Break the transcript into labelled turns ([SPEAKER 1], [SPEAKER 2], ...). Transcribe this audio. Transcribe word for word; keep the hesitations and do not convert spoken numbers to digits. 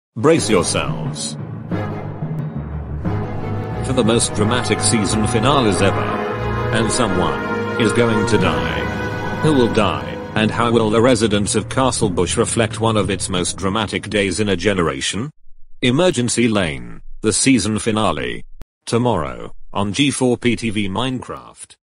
[SPEAKER 1] Brace yourselves for the most dramatic season finales ever. And someone is going to die. Who will die, and how will the residents of Castle Bush reflect one of its most dramatic days in a generation? Emergency Lane, the season finale. Tomorrow, on G four p T V Minecraft.